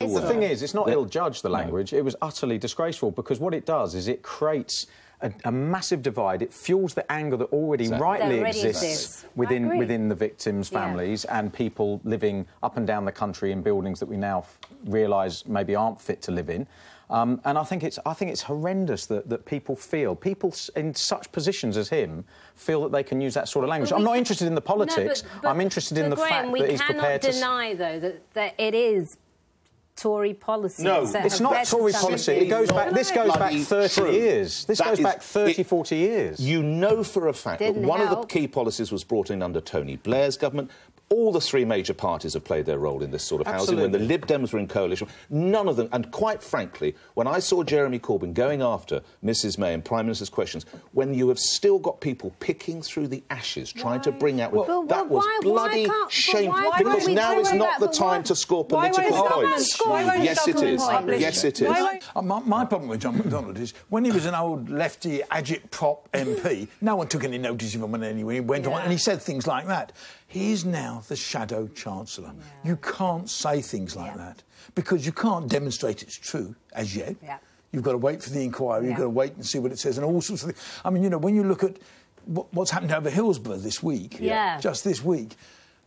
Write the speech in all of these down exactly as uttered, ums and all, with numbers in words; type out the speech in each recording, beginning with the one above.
the word. The thing is, it's not ill-judged, the language. No. It was utterly disgraceful, because what it does is it creates a, a massive divide. It fuels the anger that already exactly. rightly already exists exists. within within the victims' families yeah. and people living up and down the country in buildings that we now realise maybe aren't fit to live in. Um, and I think it's I think it's horrendous that, that people feel people in such positions as him feel that they can use that sort of language. I'm not interested in the politics. No, but, but, I'm interested in the Graham, fact that he's prepared to. We cannot deny, though, that, that it is Tory policy. No, it's not Tory policy. It goes back. This goes back thirty true. years. This that goes is, back thirty, it, forty years. You know for a fact Didn't that one help. of the key policies was brought in under Tony Blair's government. All the three major parties have played their role in this sort of Absolutely. housing. When the Lib Dems were in coalition, none of them... And quite frankly, when I saw Jeremy Corbyn going after Missus May and Prime Minister's questions, when you have still got people picking through the ashes, why? trying to bring out... Well, but, that but was why, bloody why shameful. Because now is not the time to score political points. Yes, it is. Yes, it is. Uh, my, my problem with John McDonnell is when he was an old lefty agitprop M P, no one took any notice of him anyway. He went yeah. on and he said things like that. He is now the shadow chancellor. Yeah. You can't say things like yeah. that because you can't demonstrate it's true as yet. Yeah. You've got to wait for the inquiry. Yeah. You've got to wait and see what it says and all sorts of things. I mean, you know, when you look at what's happened over Hillsborough this week, yeah. just this week,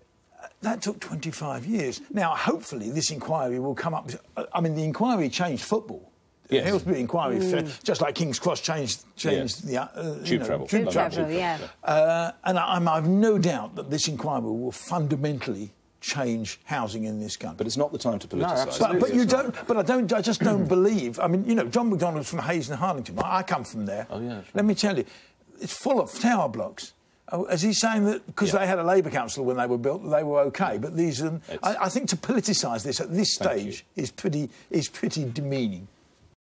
that took twenty-five years. Now, hopefully, this inquiry will come up... I mean, the inquiry changed football. Yes. The Hillsborough inquiry, mm. just like King's Cross changed, changed yeah. the... Uh, tube you know, travel. Tube, tube travel, travel yeah. Uh, and I, I'm, I've no doubt that this inquiry will fundamentally change housing in this country. But it's not the time to politicise. No, but, but you don't... But I don't... I just don't believe... I mean, you know, John McDonnell's from Hayes and Harlington. I, I come from there. Oh, yeah. Let me tell you, it's full of tower blocks. Oh, is he saying that because yeah. they had a Labour council when they were built, they were OK? But these, um, I, I think, to politicise this at this stage is pretty is pretty demeaning.